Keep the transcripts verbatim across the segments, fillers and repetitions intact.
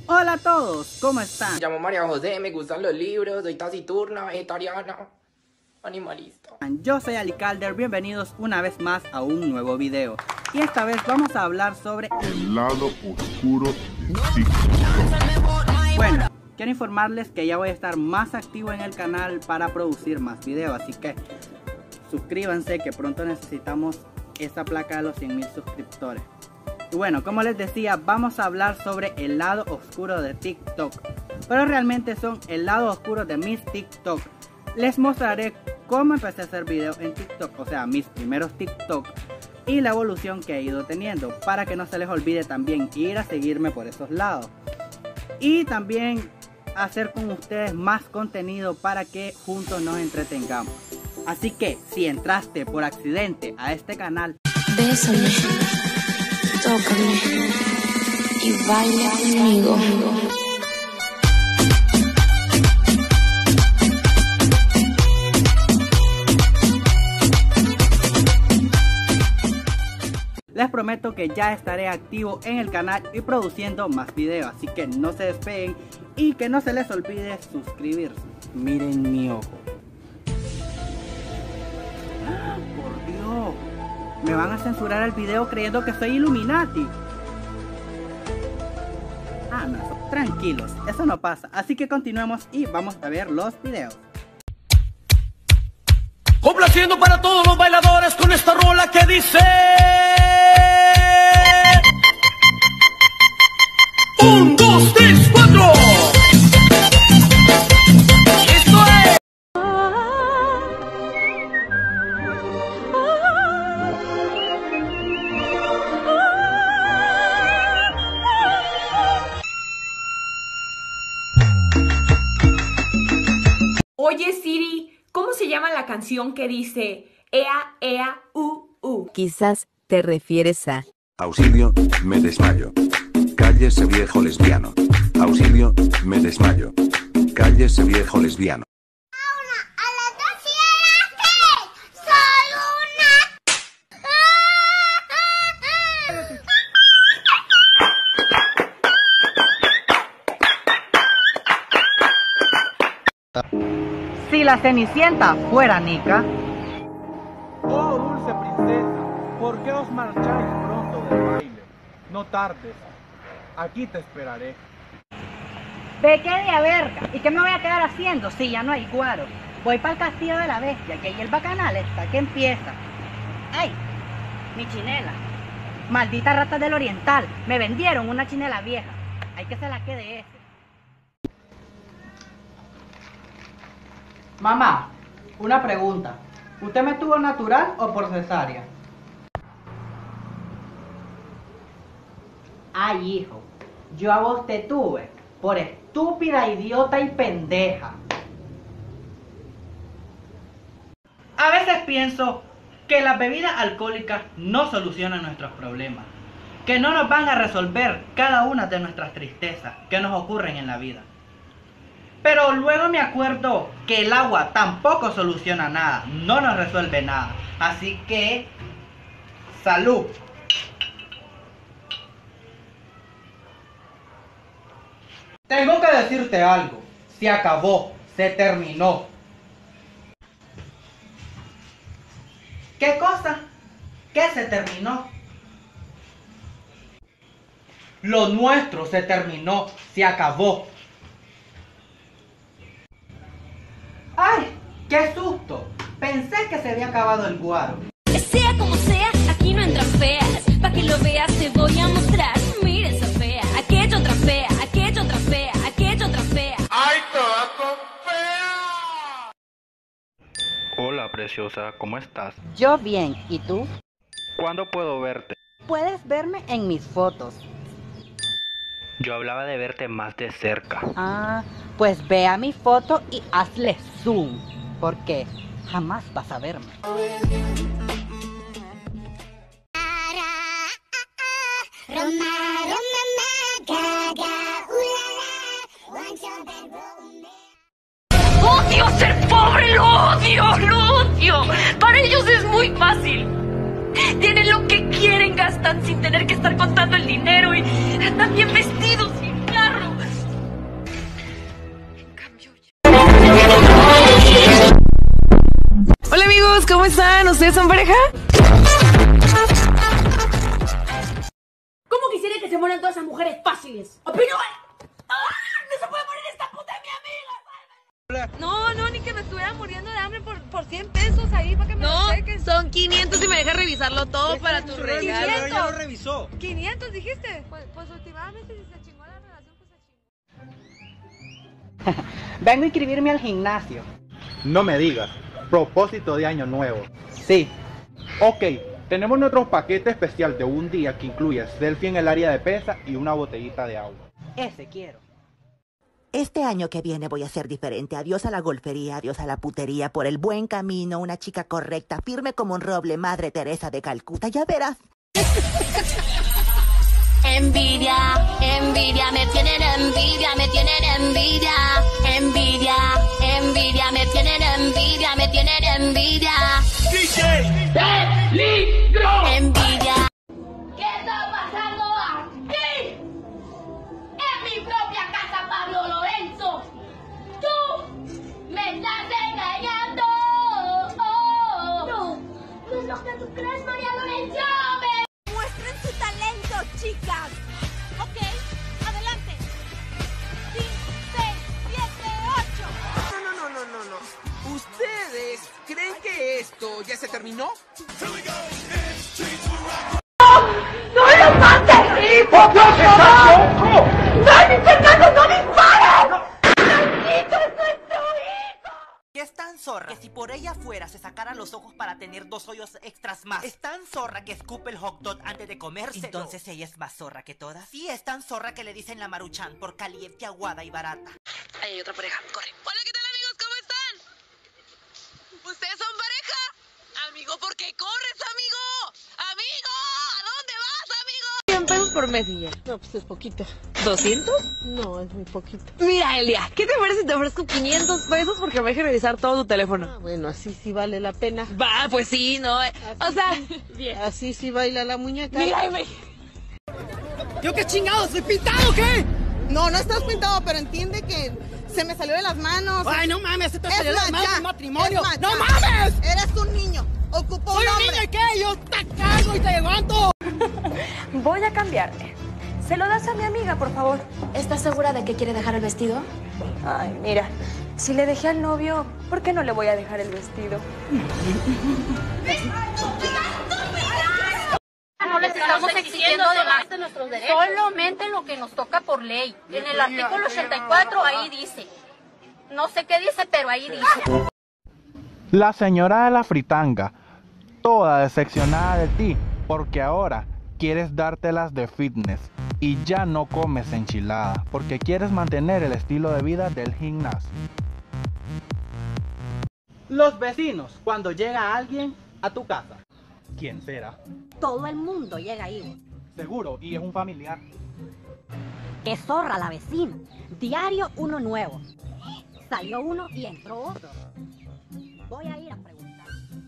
Hola a todos, ¿cómo están? Me llamo María José, me gustan los libros, soy taciturna, vegetariana, animalista. Yo soy Ali Calder, bienvenidos una vez más a un nuevo video. Y esta vez vamos a hablar sobre el lado oscuro de TikTok. Bueno, quiero informarles que ya voy a estar más activo en el canal para producir más videos, así que suscríbanse que pronto necesitamos esta placa de los cien mil suscriptores. Y bueno, como les decía, vamos a hablar sobre el lado oscuro de TikTok, pero realmente son el lado oscuro de mis TikTok. Les mostraré cómo empecé a hacer videos en TikTok, o sea, mis primeros TikTok y la evolución que he ido teniendo, para que no se les olvide también ir a seguirme por esos lados. Y también hacer con ustedes más contenido para que juntos nos entretengamos. Así que si entraste por accidente a este canal, bésame, tócame y baila conmigo. les prometo que ya estaré activo en el canal y produciendo más videos, así que no se despeguen y que no se les olvide suscribirse. Miren mi ojo. ¡Ah, por Dios! Me van a censurar el video creyendo que soy Illuminati. Ah, no, eso, tranquilos, eso no pasa. Así que continuemos y vamos a ver los videos. Complaciendo para todos los bailadores con esta rola que dice: un, dos, tres, cuatro. Esto es. Oye Siri, ¿cómo se llama la canción que dice Ea, ea, u, u? Quizás te refieres a... Auxilio, me desmayo. Cállese viejo lesbiano. Auxilio, me desmayo. Cállese viejo lesbiano. A las dos y a las tres. Solo una. Si la Cenicienta fuera Nika. Oh, dulce princesa, ¿por qué os marcháis pronto del baile? No tardes, aquí te esperaré. Ve que de a verga, ¿y qué me voy a quedar haciendo si ya no hay guaro? Voy para el castillo de la bestia, que ahí el bacanal está que empieza. ¡Ay! Mi chinela. Maldita rata del oriental, me vendieron una chinela vieja. Hay que se la quede ese. Mamá, una pregunta. ¿Usted me tuvo natural o por cesárea? Ay, hijo, yo a vos te tuve por estúpida, idiota y pendeja. A veces pienso que las bebidas alcohólicas no solucionan nuestros problemas, que no nos van a resolver cada una de nuestras tristezas que nos ocurren en la vida. Pero luego me acuerdo que el agua tampoco soluciona nada, no nos resuelve nada. Así que, salud. Tengo que decirte algo, se acabó, se terminó. ¿Qué cosa? ¿Qué se terminó? Lo nuestro se terminó, se acabó. ¡Ay! ¡Qué susto! Pensé que se había acabado el guaro. Sea como sea, aquí no entran feas. Pa' que lo veas te voy a mostrar. Mira esa fea, aquella otra fea, aquella otra fea, aquella otra fea. ¡Ay, toda con fea! Hola, preciosa, ¿cómo estás? Yo bien, ¿y tú? ¿Cuándo puedo verte? Puedes verme en mis fotos. Yo hablaba de verte más de cerca. Ah, pues ve a mi foto y hazle zoom, porque jamás vas a verme. ¡Odio ser pobre! ¡Lo odio! ¡Lo odio! Para ellos es muy fácil. Tienen lo que quieren, gastan sin tener que estar contando el dinero y están bien vestidos y carros. ¿cómo están? ¿Ustedes son pareja? ¿Cómo quisiera que se mueran todas esas mujeres fáciles? ¡Opino! ¡Ah! ¡No se puede morir esta puta de mi amiga! No, no, ni que me estuviera muriendo de hambre por, por cien pesos ahí para que me No, lo cheques. Son quinientos y me dejas revisarlo todo para tu regalo. Pero ya lo revisó. ¿quinientos dijiste? Pues, pues últimamente si se chingó la relación, pues se chingó. Vengo a inscribirme al gimnasio. No me digas. Propósito de año nuevo. Sí. Ok, tenemos nuestro paquete especial de un día que incluye selfie en el área de pesa y una botellita de agua. Ese quiero. Este año que viene voy a ser diferente. Adiós a la golfería, adiós a la putería, por el buen camino, una chica correcta, firme como un roble, Madre Teresa de Calcuta, ya verás. Envidia, envidia, me tienen envidia, me tienen envidia. Envidia, envidia, me tienen envidia, me tienen envidia. D J Peligro. Envidia. ¿Qué está pasando aquí? En mi propia casa, Pablo Lorenzo. Tú me estás engañando. No, no es lo que tú crees, María Lorenzo. Me... Muestren su talento, chicas. Ok, adelante. cinco, seis, siete, ocho. No, no, no, no, no, no. ¿Ustedes creen que esto ya se terminó? ¡No lo mates! ¡Por Dios, estás loco! ¡Dani, Fernando, no dispares! ¡Maldito es nuestro hijo! Y es tan zorra que si por ella fuera se sacara los ojos para tener dos hoyos extras más. Es tan zorra que escupe el hot dog antes de comérselo. Entonces ella es más zorra que todas. Sí, es tan zorra que le dicen la Maruchan por caliente, aguada y barata. Ahí hay otra pareja, corre. Hola, ¿qué tal, amigos? ¿Cómo están? ¿Ustedes son pareja? Amigo, ¿por qué corres, amigo? ¡Amigo! ¿A dónde vas, amigo? cien pesos por Messenger. No, pues es poquito. ¿doscientos? No, es muy poquito. Mira, Elia, ¿qué te parece si te ofrezco quinientos pesos porque me deje revisar todo tu teléfono? Ah, bueno, así sí vale la pena. Va, pues sí, ¿no? Así o sea, sí, bien. Así sí baila la muñeca. Mira, me... ¿Yo qué chingados? ¿Soy pintado o qué? No, no estás pintado, pero entiende que se me salió de las manos. Ay, no mames, se te Es salió de las más, manos ya. un matrimonio. Es más, ¡No ya. mames! Eres un niño. Ocupo ¡Soy un un hombre. niño y qué! ¡Yo te cargo y te levanto! Voy a cambiarme. ¿Se lo das a mi amiga, por favor? ¿Estás segura de que quiere dejar el vestido? Ay, mira, si le dejé al novio, ¿por qué no le voy a dejar el vestido? No les estamos exigiendo de más de nuestros derechos. Solamente lo que nos toca por ley. En el artículo ochenta y cuatro ahí dice. No sé qué dice, pero ahí dice. La señora de la fritanga, toda decepcionada de ti, porque ahora quieres dártelas de fitness y ya no comes enchilada, porque quieres mantener el estilo de vida del gimnasio. Los vecinos, cuando llega alguien a tu casa. ¿Quién será? Todo el mundo llega ahí. Seguro, y es un familiar. ¡Qué zorra la vecina! Diario uno nuevo. Salió uno y entró otro. Voy a ir a preguntar.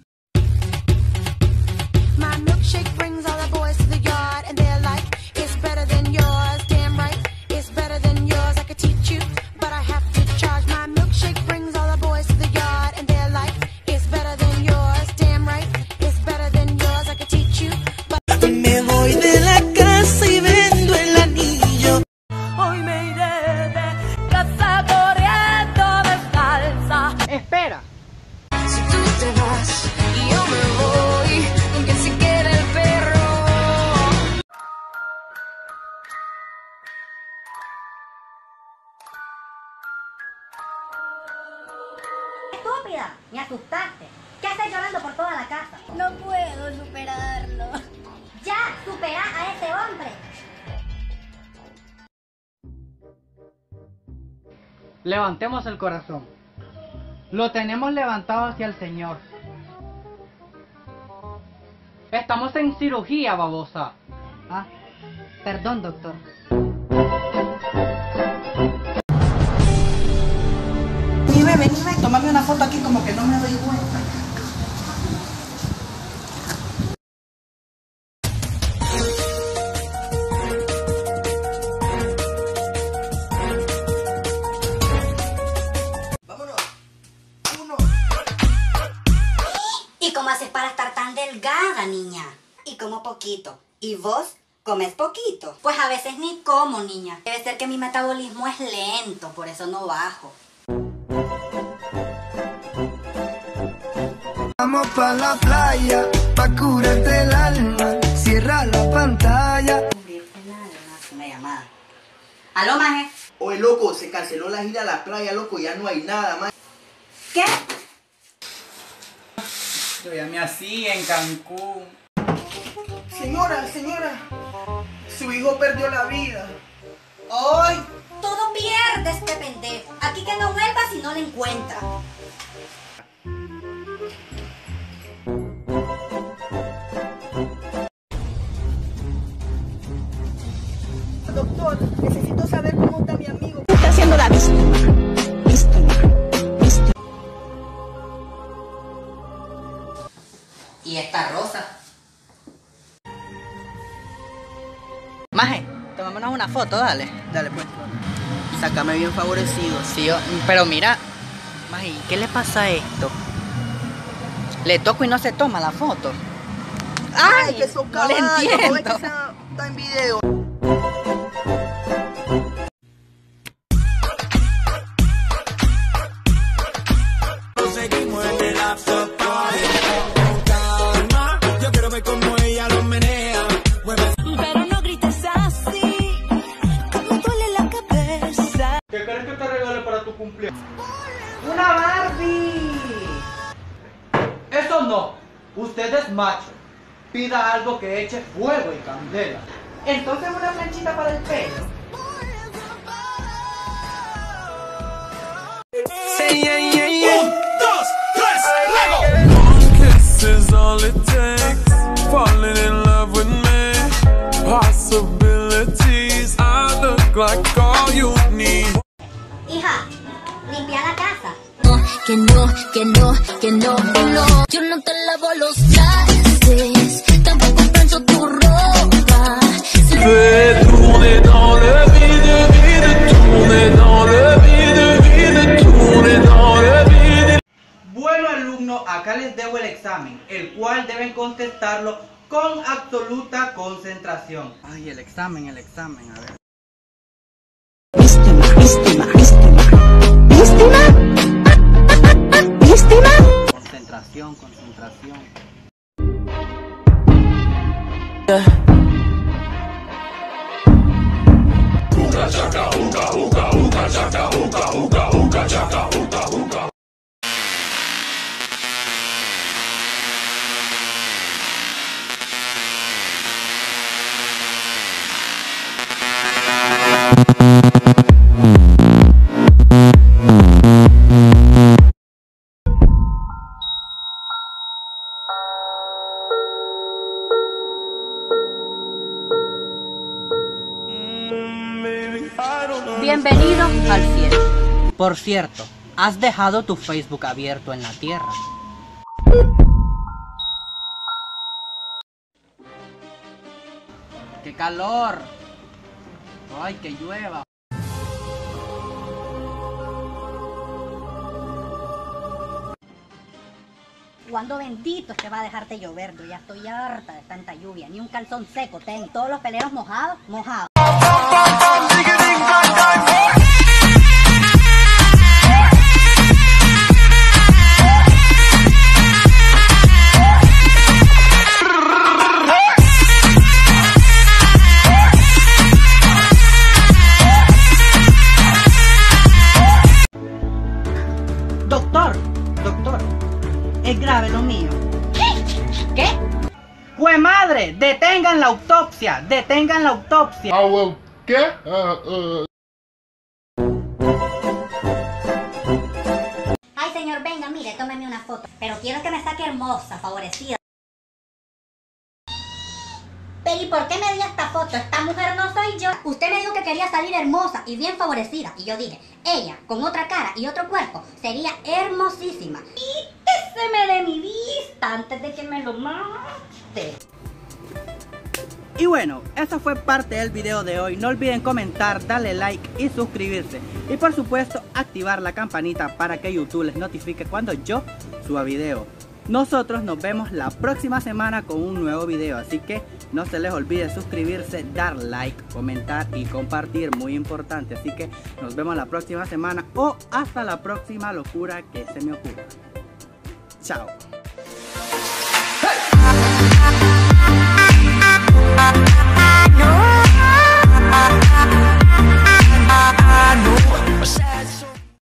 My milkshake brings all the boys to the yard and they're like, it's better than yours. Damn right, it's better than yours. I could teach you, but I have to charge. My milkshake brings all the boys to the yard and they're like, it's better than yours. Damn right, it's better than yours. I could teach you, but... Me voy de la casa y vendo el anillo. Hoy me iré de casa corriendo descalza. Espera. Si tú te vas y yo me voy, aunque se quede el perro. ¡Estúpida! Me asustaste. ¿Qué haces llorando por toda la casa? No puedo superarlo. ¡Ya! ¡Supera a ese hombre! Levantemos el corazón. Lo tenemos levantado hacia el Señor. Estamos en cirugía, babosa. Ah, perdón, doctor. Venime, venime, tómame una foto aquí como que no me doy cuenta. Y como nada, niña. Y como poquito. ¿Y vos comes poquito? Pues a veces ni como, niña. Debe ser que mi metabolismo es lento, por eso no bajo. Vamos pa' la playa, pa' curarte el alma. Cierra la pantalla. Una llamada. ¿Aló, maje? Oye, loco, se canceló la gira a la playa, loco, ya no hay nada, maje. ¿Qué? Yo llamé así en Cancún. Señora, señora, su hijo perdió la vida. ¡Ay! Todo pierde este pendejo. Aquí que no vuelva si no le encuentra. Doctor, necesito saber cómo está mi amigo. Está haciendo la víctima. Víctima. Víctima. ¿Y esta rosa? Maje, tomémonos una foto, dale. Dale, pues. Sácame bien favorecido. Sí, yo, pero mira, maje, ¿qué le pasa a esto? Le toco y no se toma la foto. ¡Ay! Ay que son no le entiendo. No, es que sea, está en video. Seguimos en el after party. Con calma, yo quiero ver cómo ella lo menea. Pero no grites así, como duele la cabeza. ¿Qué quieres que te regale para tu cumpleaños? ¡Una Barbie! Eso no. Usted es macho. Pida algo que eche fuego y candela. Entonces una planchita para el pelo. Say yeah, yeah, yeah. Un, dos, tres, luego. One kiss is all it takes. Falling in love with me. Possibilities. I look like all you need. Hija, limpia la casa. Que no, que no, que no, no. Yo no te lavo los trastes, tampoco plancho tu ropa. Fais tourner dans le vide, vide, tourner dans le vide, vide, tourner dans le vide. Bueno, alumno, acá les debo el examen, el cual deben contestarlo con absoluta concentración. Ay, el examen, el examen, a ver. Víctima, víctima, víctima. ¿Víctima? ¿Víctima? Concentración, concentración. Uga chaka, uga, uga, uga chaka, uga, uga, uga chaka, uga, uga. Bienvenido al cielo. Por cierto, has dejado tu Facebook abierto en la tierra. ¡Qué calor! ¡Ay, que llueva! ¿Cuándo bendito te va a dejarte llover? Yo ya estoy harta de tanta lluvia. Ni un calzón seco tengo. Todos los peleros mojados, mojados. Doctor, doctor, es grave lo mío. ¿Qué? ¡Jue madre! ¡Detengan la autopsia! ¡Detengan la autopsia! Ah, well, ¿qué? Uh, uh. Ay, señor, venga, mire, tómeme una foto. Pero quiero que me saque hermosa, favorecida. Pero ¿y por qué me dio esta foto? Esta mujer no soy yo. Usted me dijo que quería salir hermosa y bien favorecida. Y yo dije, ella, con otra cara y otro cuerpo, sería hermosísima. Quíteseme de mi vista antes de que me lo mate. Y bueno, esa fue parte del video de hoy. No olviden comentar, darle like y suscribirse. Y por supuesto, activar la campanita para que YouTube les notifique cuando yo suba video. Nosotros nos vemos la próxima semana con un nuevo video, así que no se les olvide suscribirse, dar like, comentar y compartir, muy importante. Así que nos vemos la próxima semana o hasta la próxima locura que se me ocurra. Chao.